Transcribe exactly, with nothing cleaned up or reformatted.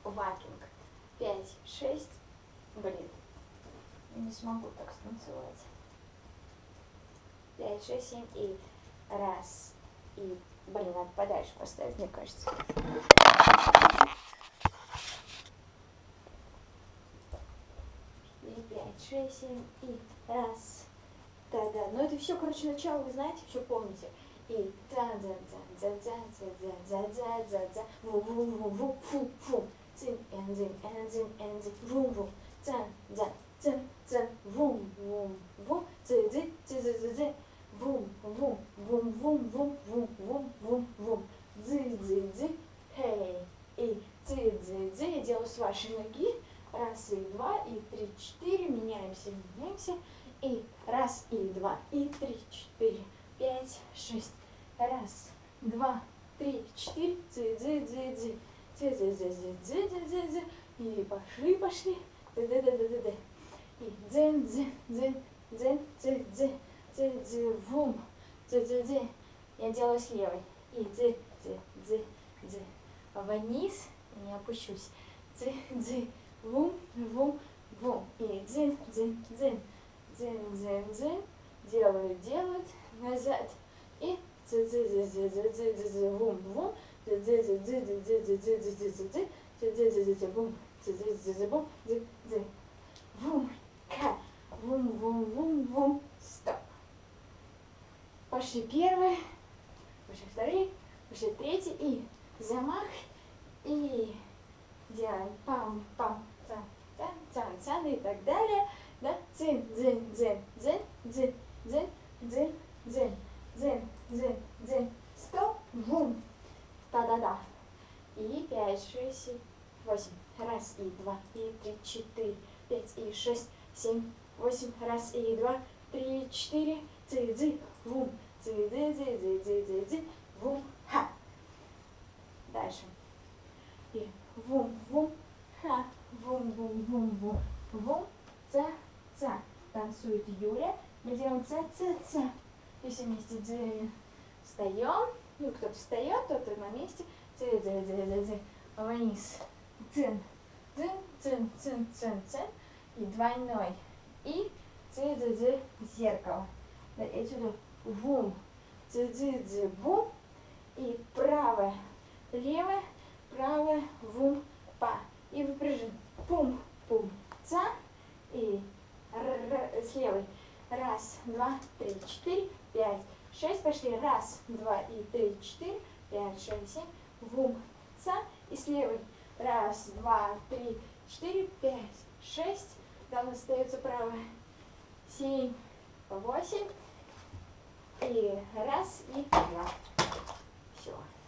вакинг. Пять, шесть. Блин, я не смогу так станцевать. Пять, шесть, семь и раз. И, блин, надо подальше поставить, мне кажется. И пять, шесть, семь и раз. Да-да, но это все, короче, начало, вы знаете, все помните. И за-за-за-за-за-за-за-за-за, ву-ву-ву-ву-фу-фу, цин-эн-зин-эн-зин-эн-зин, ву-ву, цан-за-цин-цин, вум-вум-вум, ци-ци-ци-ци-ци, вум-вум-вум-вум-вум-вум-вум, ци-ци-ци, хей, и ци-ци-ци, я делаю с вашей ноги, раз, и два, и три, четыре, меняемся, меняемся, и раз, и два, и три, четыре, пять, шесть, раз, два, три, четыре, ци-ци-ци-ци, ци-ци-ци-ци-ци-ци-ци, и пошли, пошли, да-да-да-да-да, и дзин-дзин-дзин-дзин-дзин-дзин, ци-ци-вум, ци-ци-ци, я делаю с левой, и ци-ци-ци-ци, вниз, не опущусь, ци-ци-вум-вум-вум, и дзин-дзин-дзин, дзин-дзин-дзин, делают, делают, назад, и ци-ци-ци-ци-ци-ци-ци-вум-вум, ци-ци-ци-ци-ци-ци-ци-ци-ци, ци-ци-ци-ци-бум, ци-ци-ци-ци-бум, ци-ци, вум, ка, вум-вум-вум-вум, стоп. Пошли первые, пошли вторые, пошли третий, и замах, и делаем пам-пам, цан-цан-цан и так далее. Да, дзин, дзин, дзин, дзин, дзин, дзин, дзин, дзин, дзин, дзин, дзин, стоп, вум, та-да-да. И пять, шесть, семь, восемь, раз, и два, и три, четыре, пять, и шесть, семь, восемь, раз, и два, три, четыре, ци-ци, вум, ци-ци-ци-ци-ци-ци, вум, ха. Дальше. И вум, вум, ха, вум, вум, вум, вум, вум, ца, ца. Танцует Юля. Мы делаем ца-ца-ца. И все вместе дзин. Встаем. Ну, кто-то встает, кто-то на месте. Дзин-дзин-дзин-дзин. Вниз. Дзин. Дзин, дзин, дзин, дзин, дзин. И двойной. И дзин-дзин-дзин. Зеркало. Да, и отсюда вум. Дзин-дзин-дзин. Вум. И правое. Левое. Правое. Вум. Па. И выпрыжим. Пум. Пум. Ца. И с левой. Раз, два, три, четыре, пять, шесть. Пошли. Раз, два, и три, четыре, пять, шесть, семь. Вум, ца. И с левой. Раз, два, три, четыре, пять, шесть. Там остается правая. Семь, восемь. И раз, и два. Все.